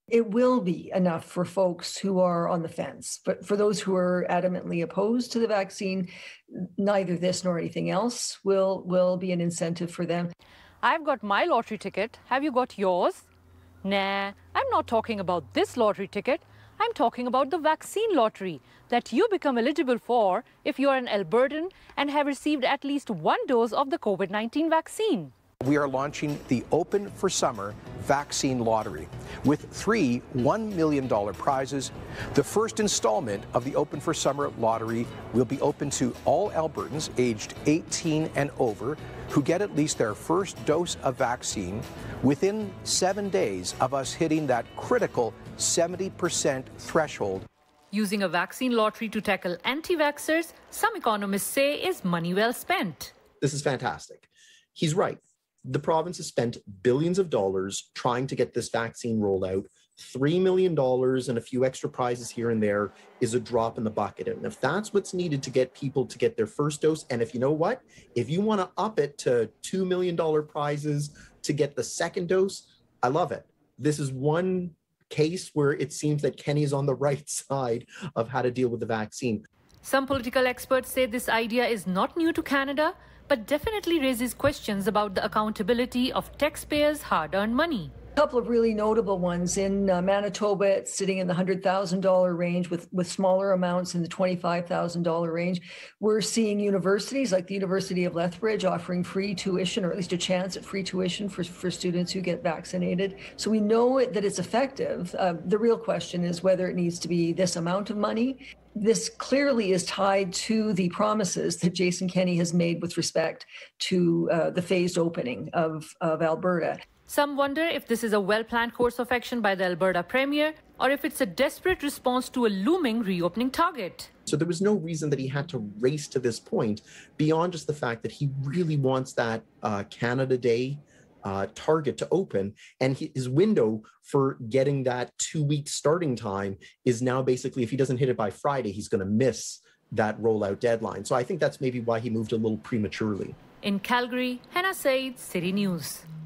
It will be enough for folks who are on the fence. But for those who are adamantly opposed to the vaccine, neither this nor anything else will be an incentive for them. I've got my lottery ticket. Have you got yours? Nah, I'm not talking about this lottery ticket. I'm talking about the vaccine lottery that you become eligible for if you are an Albertan and have received at least one dose of the COVID-19 vaccine. We are launching the Open for Summer Vaccine Lottery with 3 $1 million prizes. The first installment of the Open for Summer Lottery will be open to all Albertans aged 18 and over who get at least their first dose of vaccine within 7 days of us hitting that critical 70% threshold. Using a vaccine lottery to tackle anti-vaxxers, some economists say is money well spent. This is fantastic. He's right. The province has spent billions of dollars trying to get this vaccine rolled out. $3 million and a few extra prizes here and there is a drop in the bucket. And if that's what's needed to get people to get their first dose, and if you know what, if you want to up it to $2 million prizes to get the second dose, I love it. This is one case where it seems that Kenney is on the right side of how to deal with the vaccine. Some political experts say this idea is not new to Canada, but definitely raises questions about the accountability of taxpayers' hard-earned money. A couple of really notable ones. In Manitoba, it's sitting in the $100,000 range with smaller amounts in the $25,000 range. We're seeing universities like the University of Lethbridge offering free tuition, or at least a chance at free tuition for students who get vaccinated. So we know that it's effective. The real question is whether it needs to be this amount of money. This clearly is tied to the promises that Jason Kenney has made with respect to the phased opening of Alberta. Some wonder if this is a well-planned course of action by the Alberta Premier or if it's a desperate response to a looming reopening target. So there was no reason that he had to race to this point beyond just the fact that he really wants that Canada Day target to open, and his window for getting that 2-week starting time is now basically, if he doesn't hit it by Friday, he's going to miss that rollout deadline. So I think that's maybe why he moved a little prematurely. In Calgary, Hannah Said, City News.